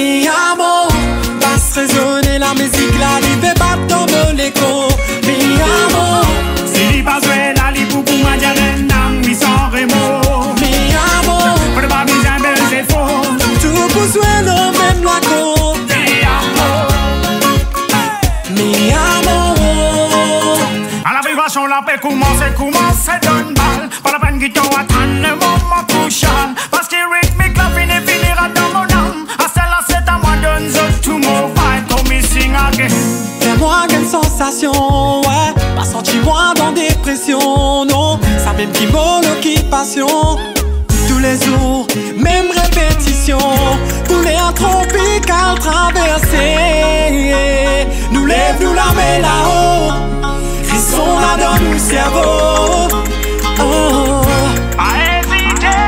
Mi amo, basse résonner la musique là, li fait battre dans l'écho. Mi amo, si li pas joué la li pour moi dire nam mi sans remords. mi amo, Pour pas mi jamais c'est faux. tout pour jouer le même laco. Mi amo, à la vibration la paix commence donne balle. Pas la peine qu'il t'en attende le moment crucial. Parce que rythmique la finira dans mon âme. À celle-là c'est à moi donne tout mon fight. Comme me sing again. fais-moi une sensation, ouais. Pas senti-moi dans dépression, non. Ça même qui l'occupation. Tous les jours, même répétition. Pour l'air tropical traversé. Nous lève, nous la met là-haut. Frissons là dans nos cerveaux. Oh. À éviter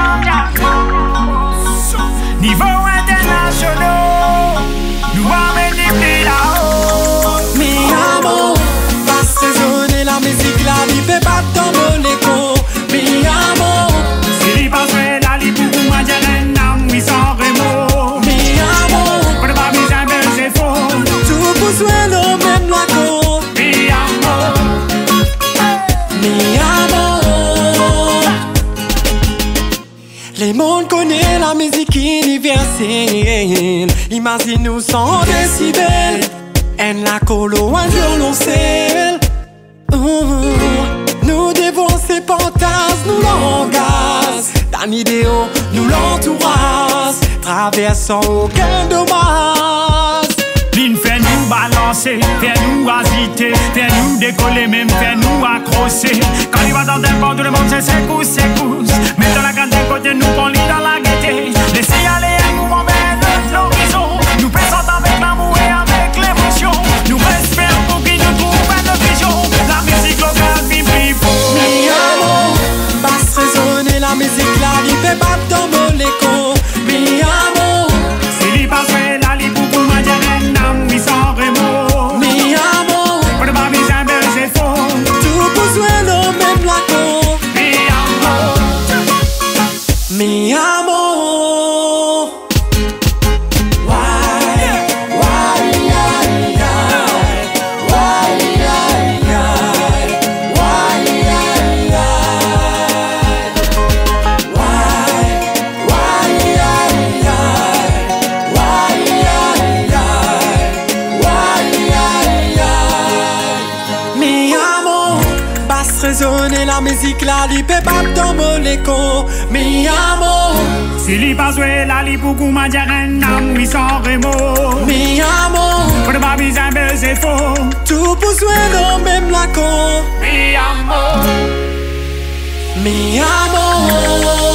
niveau international. Nous amener plus là-haut. Mi amo, passe résonner la musique là, li fait battre dans mon écho. Mi amo, Si li pas joué la li pour moi dire nam mi sans remords. mi amo, Pour pas mi jamais c'est faux. tout pour jouer le même laco. Mi amor. Mi amo, les mondes connaissent la musique universelle. Imagine-nous sans décibels, en la colo, un violoncelle. Nous devons ces fantasmes, nous l'engages. D'un idéal, nous l'entourage. Traversant aucun dommage. L'ine fait nous balancer, fait nous agiter, fait nous décoller, même fait nous accrocher. Quand il va dans un port, tout le monde c'est secousse. Mais dans la grande côté, nous on lit dans la gaieté. Laissez aller un mouvement vers notre l'horizon. Nous pensons avec l'amour et avec l'émotion. Nous respirons pour qu'il nous trouve une vision. La musique locale, vive fort. Mi amo, basse résonner la musique là, li fait battre dans mon écho. Mi amo, Si li pas fait la li pour moi dire nam mi sans remords. mi amo, Pour pas mi jamais c'est faux. tout pour jouer le même laco. Mi amor. Mi amo. Mi amo, basse résonner la musique là, li fait battre dans mon écho. Mi amo, Si li pas joué la li pour moi dire nam mi sans remords. mi amo, Pour pas mi jamais c'est faux. tout pour jouer le même laco. Mi amor. Mi amo.